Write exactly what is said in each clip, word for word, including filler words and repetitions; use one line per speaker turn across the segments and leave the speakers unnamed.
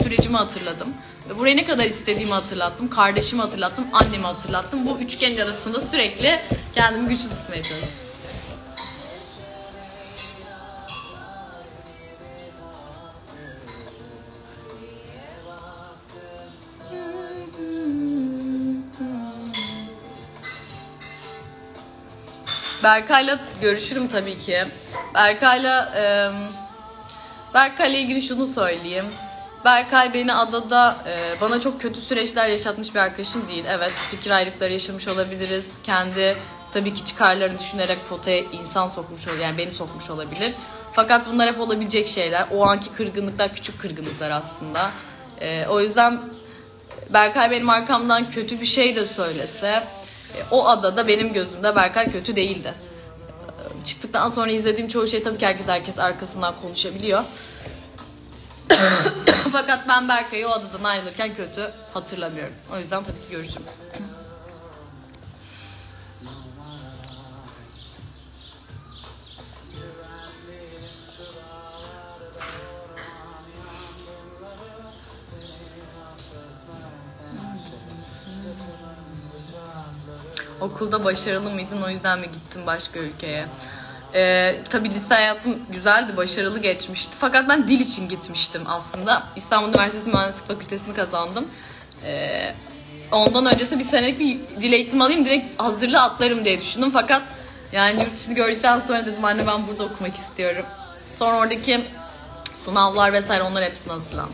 sürecimi hatırladım. Ve burayı ne kadar istediğimi hatırlattım. Kardeşimi hatırlattım, annemi hatırlattım. Bu üçgen arasında sürekli kendimi güçlü tutmaya çalıştım. Berkay'la görüşürüm tabii ki. Berkay'la e, Berkay'la ilgili şunu söyleyeyim. Berkay beni adada e, bana çok kötü süreçler yaşatmış bir arkadaşım değil. Evet, fikir ayrılıkları yaşamış olabiliriz. Kendi tabii ki çıkarlarını düşünerek potaya insan sokmuş olabilir. Yani beni sokmuş olabilir. Fakat bunlar hep olabilecek şeyler. O anki kırgınlıklar küçük kırgınlıklar aslında. E, o yüzden Berkay benim arkamdan kötü bir şey de söylese, o adada benim gözümde Berkay kötü değildi. Çıktıktan sonra izlediğim çoğu şey tabii ki herkes herkes arkasından konuşabiliyor. Fakat ben Berkay'ı o adadan ayrılırken kötü hatırlamıyorum. O yüzden tabii ki görüşürüm. Okulda başarılı mıydın, o yüzden mi gittin başka ülkeye? Ee, tabii lise hayatım güzeldi, başarılı geçmişti. Fakat ben dil için gitmiştim aslında. İstanbul Üniversitesi Mühendislik Fakültesini kazandım. Ee, ondan öncesinde bir senelik bir dil eğitimi alayım, direkt hazırlığı atlarım diye düşündüm. Fakat yani yurt dışını gördükten sonra dedim anne ben burada okumak istiyorum. Sonra oradaki sınavlar vesaire, onlar hepsine hazırlandım.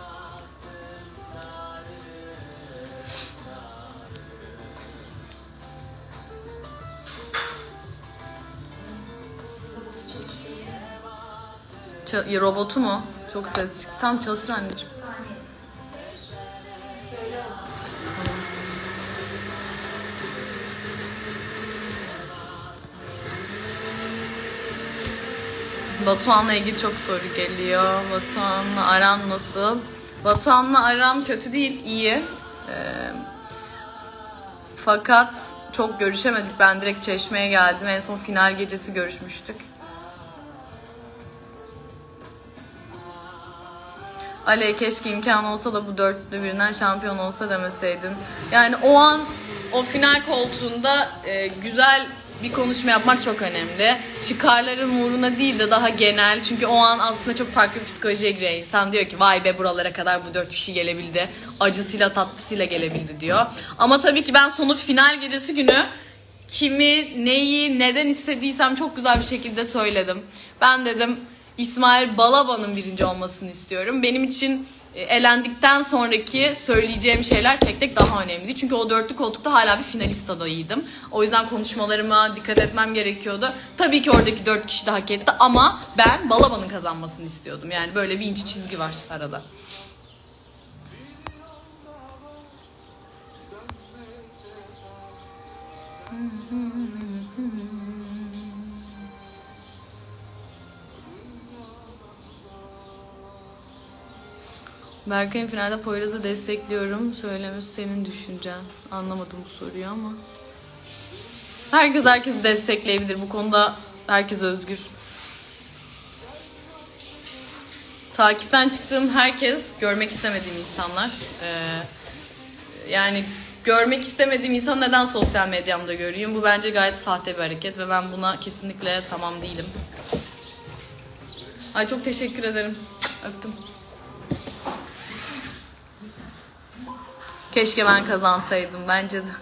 Ç- robotu mu? Çok ses çıktı. Tam çalıştır anneciğim. Batuhan'la ilgili çok soru geliyor. Batuhan'la aran nasıl? Batuhan'la aram kötü değil, iyi. Ee, fakat çok görüşemedik. Ben direkt Çeşme'ye geldim. En son final gecesi görüşmüştük. Ale keşke imkan olsa da bu dörtlü birinden şampiyon olsa demeseydin. Yani o an o final koltuğunda e, güzel bir konuşma yapmak çok önemli. Çıkarların uğruna değil de daha genel. Çünkü o an aslında çok farklı bir psikolojiye giriyor. İnsan diyor ki vay be buralara kadar bu dört kişi gelebildi. Acısıyla tatlısıyla gelebildi diyor. Ama tabii ki ben sonu final gecesi günü kimi, neyi, neden istediysem çok güzel bir şekilde söyledim. Ben dedim İsmail Balaban'ın birinci olmasını istiyorum. Benim için elendikten sonraki söyleyeceğim şeyler tek tek daha önemli. Çünkü o dörtlü koltukta hala bir finalist adayıydım. O yüzden konuşmalarıma dikkat etmem gerekiyordu. Tabii ki oradaki dört kişi de hak etti ama ben Balaban'ın kazanmasını istiyordum. Yani böyle bir ince çizgi var arada. Berkay'ın finalde Poyraz'ı destekliyorum. Söylemesi senin düşüncen. Anlamadım bu soruyu ama. Herkes herkesi destekleyebilir. Bu konuda herkes özgür. Takipten çıktığım herkes görmek istemediğim insanlar. Ee, yani görmek istemediğim insan neden sosyal medyamda göreyim? Bu bence gayet sahte bir hareket ve ben buna kesinlikle tamam değilim. Ay çok teşekkür ederim. Öptüm. Keşke ben kazansaydım bence de.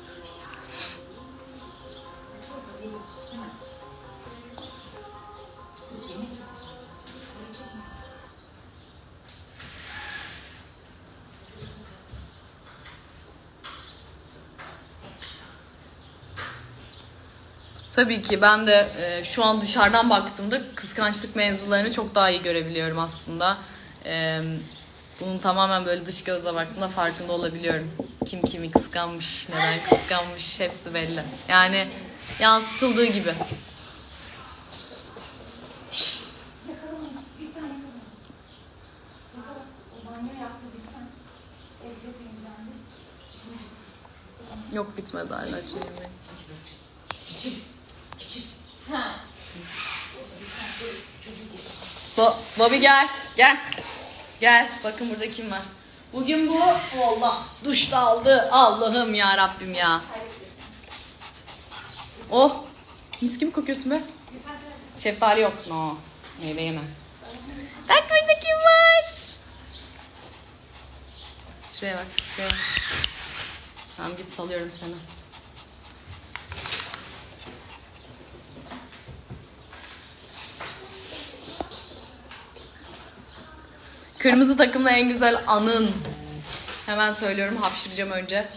Tabii ki ben de e, şu an dışarıdan baktığımda kıskançlık mevzularını çok daha iyi görebiliyorum aslında. E, bunun tamamen böyle dış gözle baktığımda farkında olabiliyorum. Kim kimi kıskanmış, neden kıskanmış hepsi belli. Yani yansıtıldığı gibi. Yok bitmedi hala yemeği. Bo Bobby gel, gel. Gel bakın burada kim var. Bugün bu Allah duş da aldı. Allah'ım ya Rabbim ya. Oh. Mis gibi kokuyorsun be. Şeftali yok. No. Meyve yemem. Bak burada kim var? Şuraya bak. Şuraya bak. Tamam git salıyorum seni. Kırmızı takımla en güzel anın. Hemen söylüyorum, hapşıracağım önce.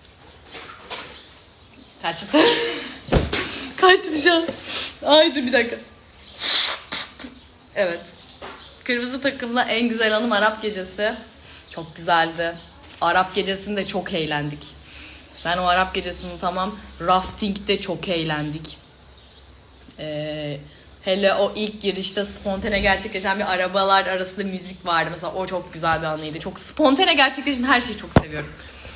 Kaçtı. Kaçtı şu an. Ay dur bir dakika. Evet. Kırmızı takımla en güzel anım Arap gecesi. Çok güzeldi. Arap gecesinde çok eğlendik. Ben o Arap gecesini unutamam. Rafting'de çok eğlendik. Eee... Hele o ilk girişte spontane gerçekleşen bir arabalar arasında müzik vardı. Mesela o çok güzel bir anıydı. Çok spontane gerçekleşen her şeyi çok seviyorum.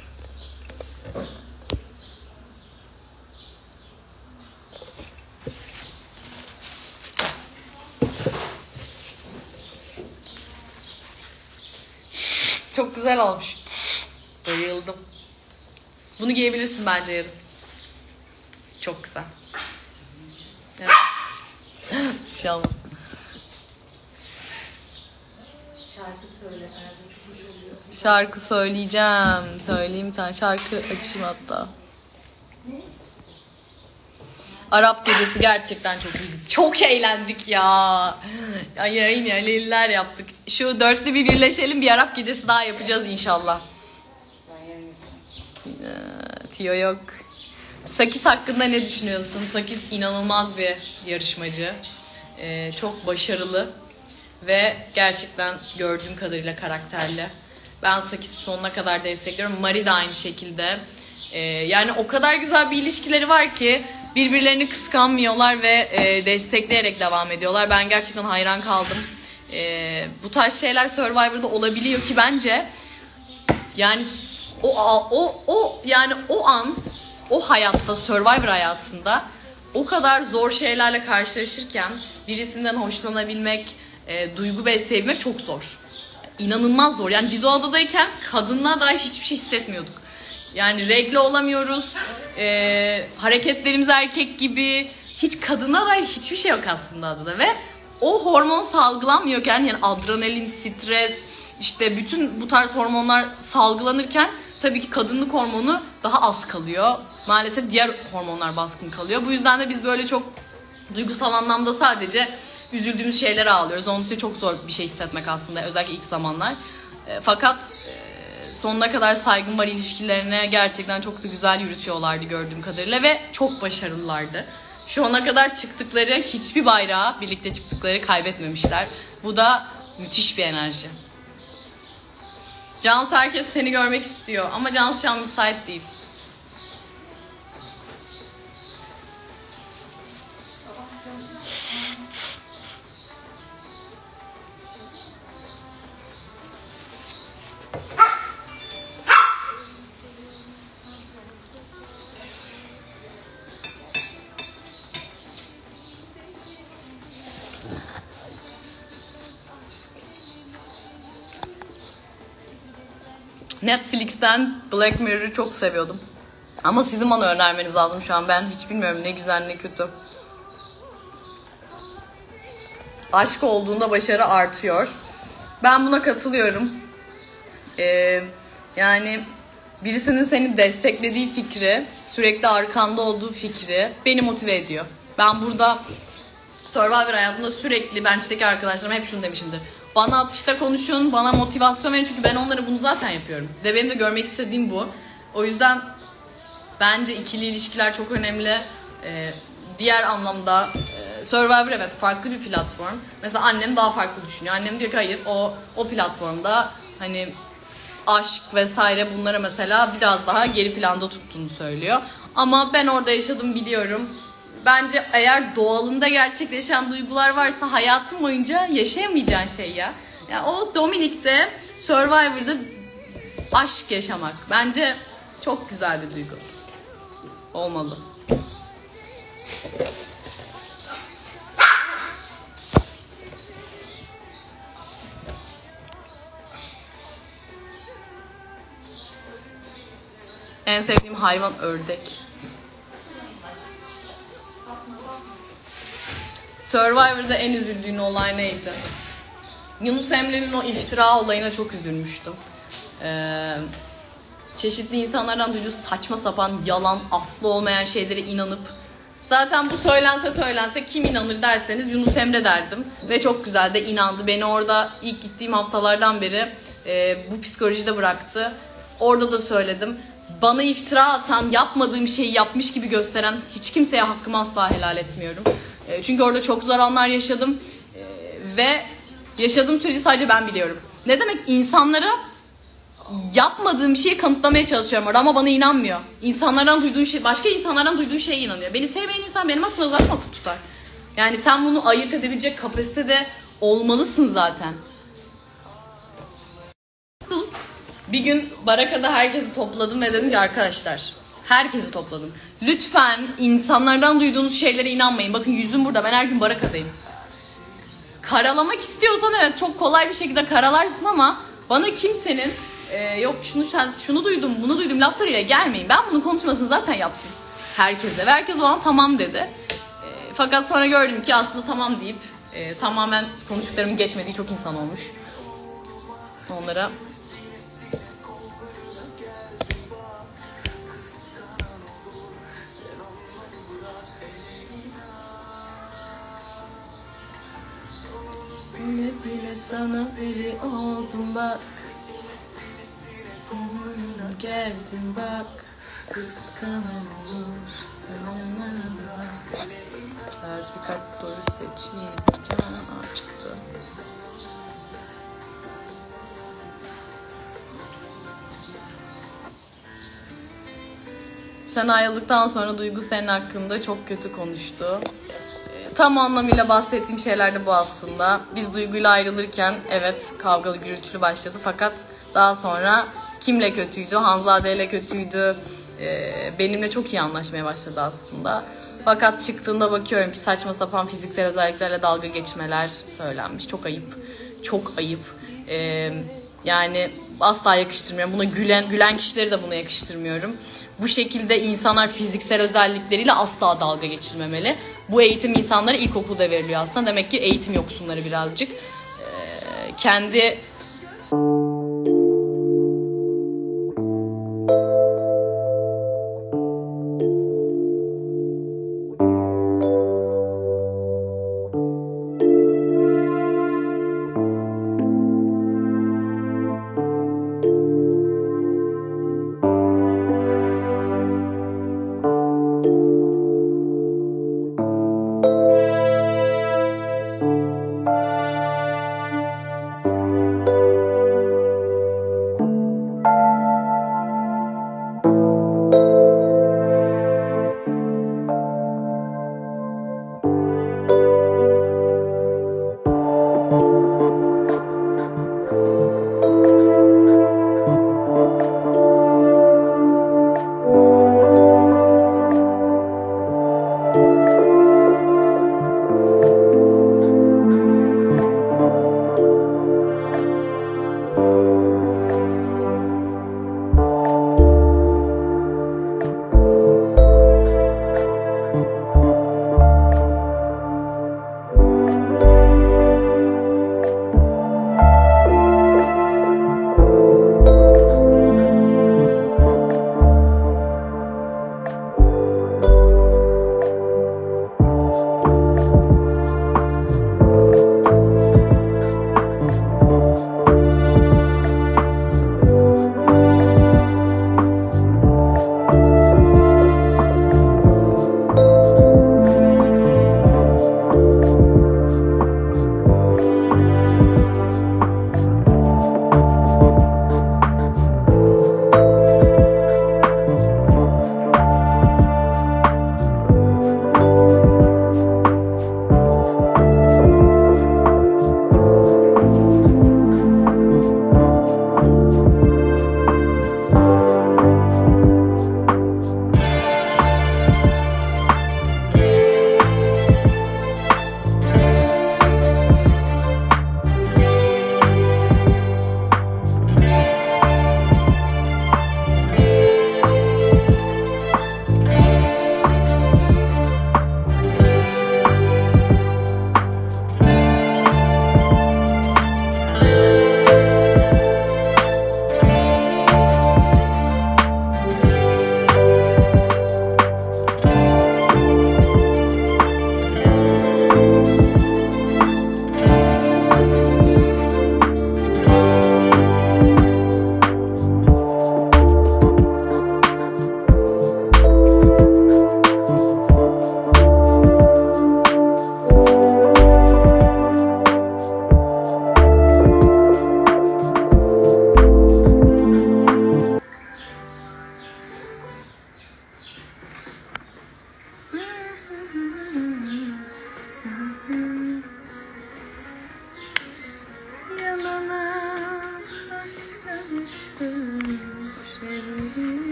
Çok güzel olmuş. Bayıldım. Bunu giyebilirsin bence yarın. Çok güzel. Evet. Bir şey olmasın.
Şarkı söyle. Erdoğan çok hoş oluyor.
Şarkı söyleyeceğim. Söyleyeyim bir tane şarkı açayım hatta.
Ne?
Arap gecesi gerçekten çok iyiydi. Çok eğlendik ya. Ya yayın yerler yaptık. Şu dörtlü bir birleşelim, bir Arap gecesi daha yapacağız inşallah. Ee, Tiyo yok. Sakis hakkında ne düşünüyorsun? Sakis inanılmaz bir yarışmacı. Ee, çok başarılı. Ve gerçekten gördüğüm kadarıyla karakterli. Ben Sakis'i sonuna kadar destekliyorum. Mari de aynı şekilde. Ee, yani o kadar güzel bir ilişkileri var ki birbirlerini kıskanmıyorlar ve e, destekleyerek devam ediyorlar. Ben gerçekten hayran kaldım. E, bu tarz şeyler Survivor'da olabiliyor ki bence yani o o o yani o an o hayatta, Survivor hayatında o kadar zor şeylerle karşılaşırken birisinden hoşlanabilmek, e, duygu besleyebilmek çok zor. İnanılmaz zor. Yani biz o adadayken kadınlığa dair hiçbir şey hissetmiyorduk. Yani regle olamıyoruz. E, hareketlerimiz erkek gibi. Hiç kadına dair hiçbir şey yok aslında adada ve o hormon salgılanmıyorken, yani adrenalin, stres, işte bütün bu tarz hormonlar salgılanırken tabii ki kadınlık hormonu daha az kalıyor. Maalesef diğer hormonlar baskın kalıyor. Bu yüzden de biz böyle çok duygusal anlamda sadece üzüldüğümüz şeylere ağlıyoruz. Onun için çok zor bir şey hissetmek aslında, özellikle ilk zamanlar. E, fakat e, sonuna kadar saygım var ilişkilerine, gerçekten çok da güzel yürütüyorlardı gördüğüm kadarıyla ve çok başarılılardı. Şu ana kadar çıktıkları hiçbir bayrağı, birlikte çıktıkları kaybetmemişler. Bu da müthiş bir enerji. Cansu, herkes seni görmek istiyor ama Cansu şu an müsait değil. Netflix'ten Black Mirror'ı çok seviyordum. Ama sizin bana önermeniz lazım şu an. Ben hiç bilmiyorum ne güzel ne kötü. Aşk olduğunda başarı artıyor. Ben buna katılıyorum. Ee, yani birisinin seni desteklediği fikri, sürekli arkanda olduğu fikri beni motive ediyor. Ben burada Survivor hayatımda sürekli bench'teki arkadaşlarıma hep şunu demişimdir. Bana atışta konuşun, bana motivasyon verin çünkü ben onlara bunu zaten yapıyorum. De benim de görmek istediğim bu. O yüzden bence ikili ilişkiler çok önemli. Ee, diğer anlamda e, Survivor evet farklı bir platform. Mesela annem daha farklı düşünüyor. Annem diyor ki hayır o o platformda hani aşk vesaire bunlara mesela biraz daha geri planda tuttuğunu söylüyor. Ama ben orada yaşadım, biliyorum. Bence eğer doğalında gerçekleşen duygular varsa hayatın boyunca yaşayamayacağın şey ya. Yani o Dominik'te Survivor'da aşk yaşamak bence çok güzel bir duygu. Olmalı. en sevdiğim hayvan ördek. Survivor'da en üzüldüğün olay neydi? Yunus Emre'nin o iftira olayına çok üzülmüştüm. Ee, çeşitli insanlardan duyduğu saçma sapan, yalan, aslı olmayan şeylere inanıp zaten bu söylense söylense kim inanır derseniz Yunus Emre derdim. Ve çok güzel de inandı. Beni orada ilk gittiğim haftalardan beri e, bu psikolojide bıraktı. Orada da söyledim. Bana iftira atan, yapmadığım şeyi yapmış gibi gösteren hiç kimseye hakkımı asla helal etmiyorum. E, çünkü orada çok zor anlar yaşadım. E, ve yaşadığım süreci sadece ben biliyorum. Ne demek insanlara yapmadığım bir şeyi kanıtlamaya çalışıyorum orada ama bana inanmıyor. İnsanlardan duyduğun şey, başka insanlardan duyduğun şeye inanıyor. Beni sevmeyen insan benim aklımda zaten atıp tutar. Yani sen bunu ayırt edebilecek kapasitede olmalısın zaten. Bir gün Baraka'da herkesi topladım ve dedim ki arkadaşlar, herkesi topladım. Lütfen insanlardan duyduğunuz şeylere inanmayın. Bakın yüzüm burada, ben her gün Baraka'dayım. Karalamak istiyorsan evet çok kolay bir şekilde karalarsın ama bana kimsenin e, yok şunu şunu duydum, bunu duydum laflarıyla gelmeyin. Ben bunun konuşmasını zaten yaptım herkese ve herkes o an tamam dedi. E, fakat sonra gördüm ki aslında tamam deyip e, tamamen konuştuklarımın geçmediği çok insan olmuş. Onlara bile sana deli oldum bak. Geldim bak. Kıskanan olur. Her birkaç soru seçeyim. Canan çıktı. Sen ayrıldıktan sonra Duygu senin hakkında çok kötü konuştu. Tam anlamıyla bahsettiğim şeyler de bu aslında. Biz Duygu'yla ayrılırken evet kavgalı gürültülü başladı fakat daha sonra kimle kötüydü? Hanzade ile kötüydü. Ee, benimle çok iyi anlaşmaya başladı aslında. Fakat çıktığında bakıyorum ki saçma sapan fiziksel özelliklerle dalga geçmeler söylenmiş. Çok ayıp. Çok ayıp. Ee, yani asla yakıştırmıyorum. Buna gülen, gülen kişileri de buna yakıştırmıyorum. Bu şekilde insanlar fiziksel özellikleriyle asla dalga geçirmemeli. Bu eğitim insanlara ilkokulda veriliyor aslında. Demek ki eğitim yoksunları birazcık. Ee, kendi...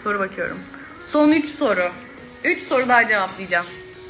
Soru bakıyorum. Son üç soru. üç soru daha cevaplayacağım.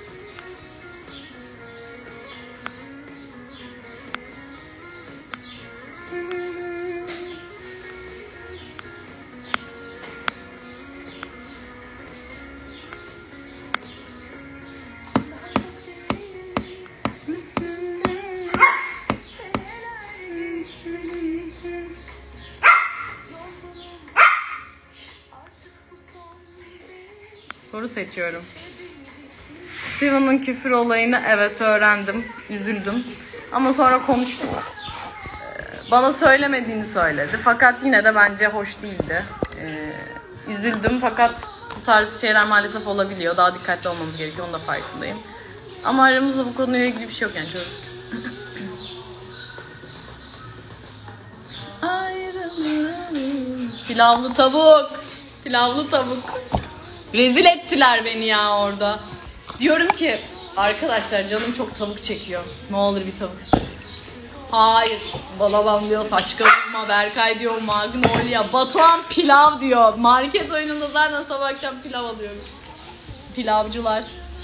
Soru seçiyorum. Steven'ın küfür olayını evet öğrendim. Üzüldüm. Ama sonra konuştuk. Ee, Bana söylemediğini söyledi. Fakat yine de bence hoş değildi. Ee, üzüldüm fakat bu tarz şeyler maalesef olabiliyor. Daha dikkatli olmamız gerekiyor. Onun da farkındayım. Ama aramızda bu konuyla ilgili bir şey yok yani çocuk. Pilavlı tavuk. Pilavlı tavuk. Rezil ettiler beni ya orada. Diyorum ki arkadaşlar canım çok tavuk çekiyor. Ne olur bir tavuk istedim. Hayır. Balabam diyor saç kavurma. Berkay diyor Magnolia. Batuhan pilav diyor. Market oyununda zaten sabah akşam pilav alıyoruz. Pilavcılar.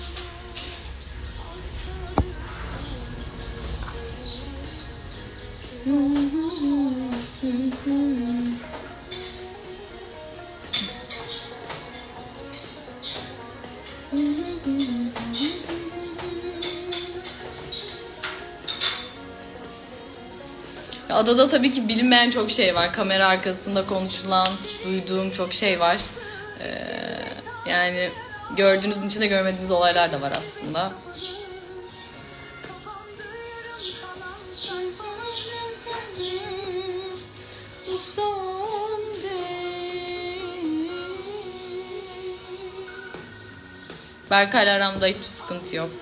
Adada tabii ki bilinmeyen çok şey var. Kamera arkasında konuşulan, duyduğum çok şey var. Ee, yani gördüğünüzün içinde görmediğiniz olaylar da var aslında. Berkay'la aramda hiçbir sıkıntı yok.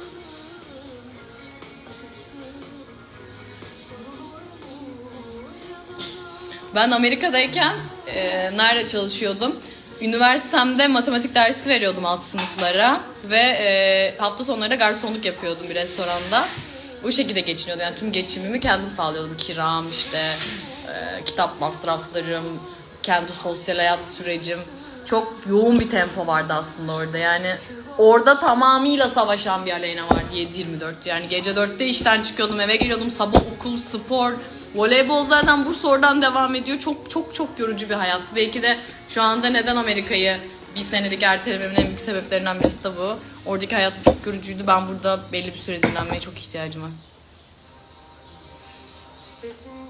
Ben Amerika'dayken e, nerede çalışıyordum? Üniversitemde matematik dersi veriyordum alt sınıflara ve e, hafta sonları da garsonluk yapıyordum bir restoranda. Bu şekilde geçiniyordum. Yani tüm geçimimi kendim sağlıyordum. Kiram, işte e, kitap masraflarım, kendi sosyal hayat sürecim. Çok yoğun bir tempo vardı aslında orada. Yani orada tamamıyla savaşan bir Aleyna vardı yedi yirmi dört. Yani gece dörtte işten çıkıyordum, eve geliyordum. Sabah okul, spor, voleybol zaten Bursa oradan devam ediyor. Çok çok çok yorucu bir hayat. Belki de şu anda neden Amerika'yı bir senelik ertelememin en büyük sebeplerinden birisi de bu. Oradaki hayat çok yorucuydu. Ben burada belli bir süre dinlenmeye çok ihtiyacım var. Sesin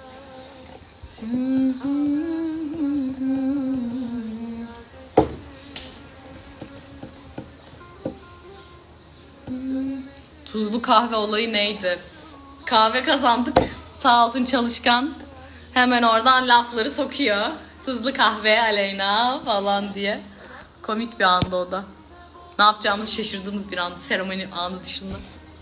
Tuzlu kahve olayı neydi? Kahve kazandık. Sağ olsun çalışkan. Hemen oradan lafları sokuyor. Tuzlu kahve Aleyna falan diye. Komik bir andı o da. Ne yapacağımızı şaşırdığımız bir andı. Seremoni anı dışında.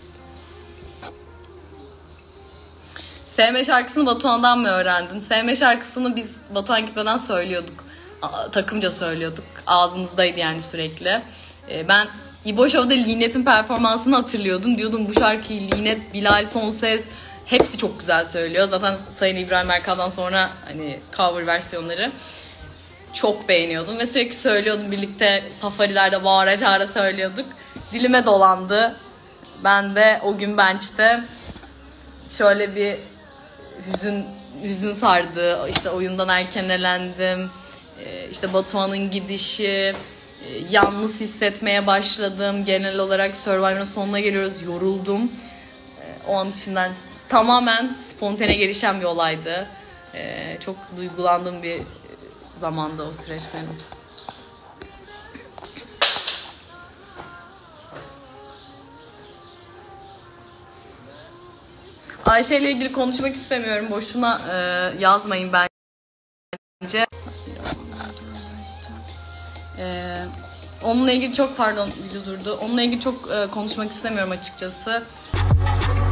Sevme şarkısını Batuhan'dan mı öğrendin? Sevme şarkısını biz Batuhan gitmeden söylüyorduk. Takımca söylüyorduk. Ağzımızdaydı yani sürekli. Ben İbo Show'da Linet'in performansını hatırlıyordum. Diyordum bu şarkıyı Linet, Bilal Sonses hepsi çok güzel söylüyor. Zaten Sayın İbrahim Erkal'dan sonra hani cover versiyonları çok beğeniyordum ve sürekli söylüyordum. Birlikte safarilerde bağıra çağıra söylüyorduk. Dilime dolandı. Ben de o gün bench'te şöyle bir hüzün hüzün sardı. İşte oyundan erken elendim. İşte Batuhan'ın gidişi, yalnız hissetmeye başladım. Genel olarak Survivor'ın sonuna geliyoruz. Yoruldum. O an içinden tamamen spontane gelişen bir olaydı. Çok duygulandığım bir zamanda o süreç benim. Ayşe ile ilgili konuşmak istemiyorum. Boşuna e, yazmayın bence. E, onunla ilgili çok pardon video durdu. Onunla ilgili çok e, konuşmak istemiyorum açıkçası.